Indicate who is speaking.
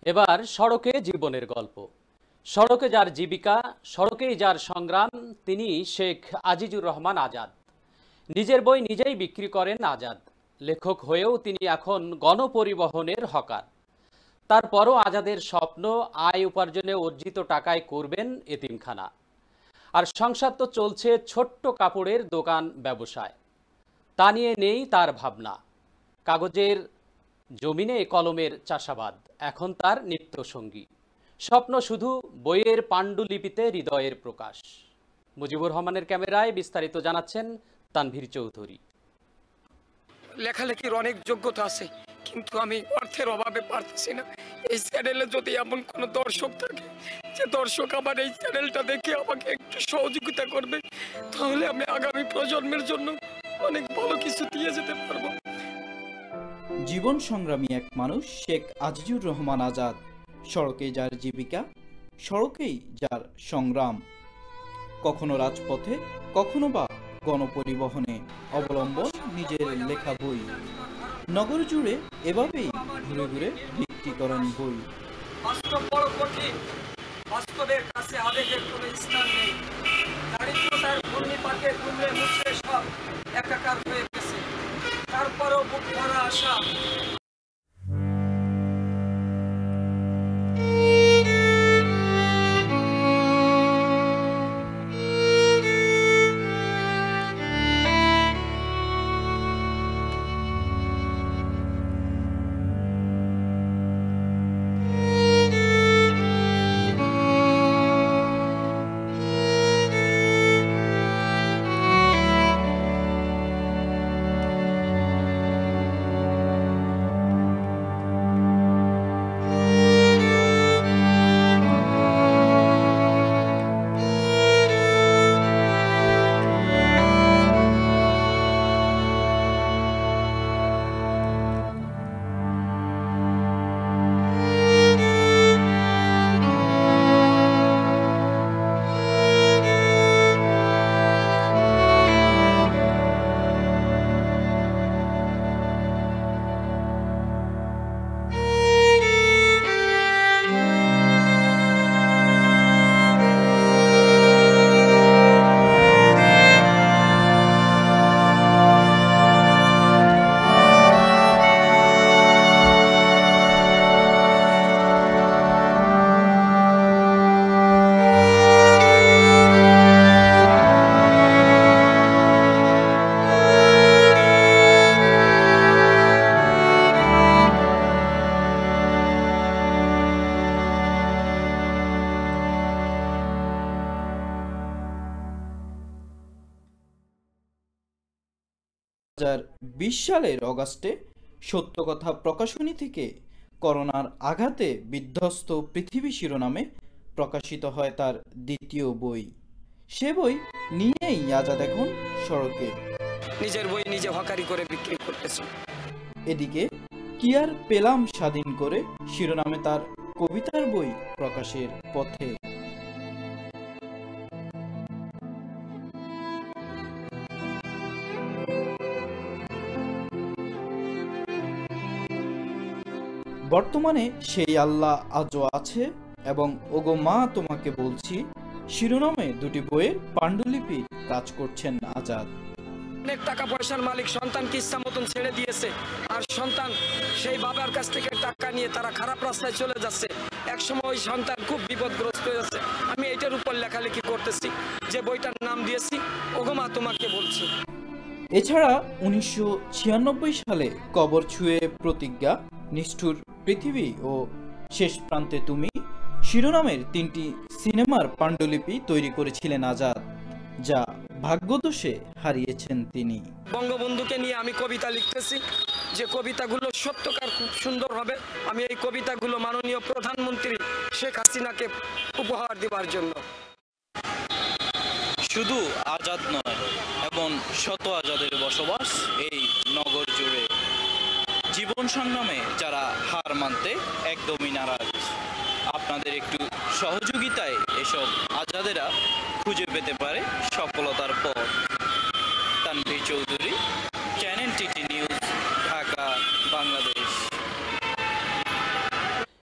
Speaker 1: এবার সড়কে জীবনের গল্প। সড়কে যার জীবিকা, সড়কেই যার সংগ্রাম, তিনি শেখ আজিজুর রহমান আজাদ। নিজের বই নিজেই বিক্রি করেন আজাদ। লেখক হয়েও তিনি এখন গণপরিবহনের হকার। তারপরও আজাদের স্বপ্ন আয় উপার্জনে অর্জিত টাকায় করবেন এতিমখানা। আর সংসার তো চলছে ছোট্ট কাপড়ের দোকান ব্যবসায়। তা নিয়ে নেই তার ভাবনা। কাগজের জমিনে কলমের চাষাবাদ এখন তার নিত্যসঙ্গী। স্বপ্ন শুধু বইয়ের পাণ্ডুলিপিতে হৃদয়ের প্রকাশ। মুজিবুর রহমানের ক্যামেরায় বিস্তারিত জানাচ্ছেন তানভীর চৌধুরী।
Speaker 2: লেখালেখির অনেক যোগ্যতা আছে, কিন্তু আমি অর্থের অভাবে পারতেছি না। এই চ্যানেলে যদি এমন কোনো দর্শক থাকে যে দর্শক আমার এই চ্যানেলটা দেখে আমাকে একটু সহযোগিতা করবে, তাহলে আমি আগামী প্রজন্মের জন্য অনেক ভালো কিছু দিয়ে যেতে পারবো।
Speaker 3: জীবন সংগ্রামী এক মানুষ শেখ আজিজুর রহমান আজাদ। সড়কে যার জীবিকা, সড়কেই যার সংগ্রাম। কখনো রাজপথে, কখনো বা গণপরিবহনে, অবলম্বন নিজের লেখা বই। নগর জুড়ে এভাবেই ঘুরে ঘুরে বিক্রি করেন বই।
Speaker 2: বাস্তব বড় কঠিন, বাস্তবের কাছে আবেগের কোনো স্থান নেই। দারিদ্রতার ঘূর্ণিপাতে দুমড়ে মুচড়ে সব একাকার হয়ে গেছে। তারপরও বুক ভরা আশা।
Speaker 3: সালের অগাস্টে সত্য কথা প্রকাশনী থেকে করোনার আঘাতে বিধ্বস্ত পৃথিবী শিরোনামে প্রকাশিত হয় তার দ্বিতীয় বই। সে বই নিয়েই আজাদ এখন সড়কে।
Speaker 2: নিজের বই নিজে হকারি করে বিক্রি করতেছে।
Speaker 3: এদিকে কি আর পেলাম স্বাধীন করে শিরোনামে তার কবিতার বই প্রকাশের পথে। বর্তমানে সেই আল্লাহ আজও আছে এবং ওগো মা তোমাকে বলছি শিরোনামে দুটি বইয়ের পাণ্ডুলিপি কাজ করছেন আজাদ।
Speaker 2: অনেক টাকা পয়সার মালিক সন্তানকে ইচ্ছা মতন ছেড়ে দিয়েছে, আর সন্তান সেই বাবার কাছ থেকে টাকা নিয়ে তারা খারাপ রাস্তায় চলে যাচ্ছে। একসময় ওই সন্তান খুব বিপদগ্রস্ত হয়ে যাচ্ছে। আমি এটার উপর লেখালেখি করতেছি, যে বইটার নাম দিয়েছি ওগো মা তোমাকে বলছি।
Speaker 3: এছাড়া 1996 সালে কবর ছুঁয়ে প্রতিজ্ঞা, নিষ্ঠুর পৃথিবী ও শেষ প্রান্তে তুমি শিরোনামের তিনটি সিনেমার পাণ্ডুলিপি তৈরি করেছিলেন আজাদ, যা ভাগ্যদোষে হারিয়েছেন তিনি।
Speaker 2: বঙ্গবন্ধুকে নিয়ে আমি কবিতা লিখতেছি, যে কবিতাগুলো সত্যকার খুব সুন্দর হবে। আমি এই কবিতাগুলো মাননীয় প্রধানমন্ত্রী শেখ হাসিনাকে উপহার দেওয়ার জন্য।
Speaker 4: শুধু আজাদ নয়, এবং শত আজাদের বসবাস এই নগর জুড়ে। জীবন সংগ্রামে যারা হার মানতে একদমই নারাজ, আপনাদের একটু সহযোগিতায় এসব আজাদেরা খুঁজে পেতে পারে সফলতার পথ। Tanvir Chowdhury, channel TT.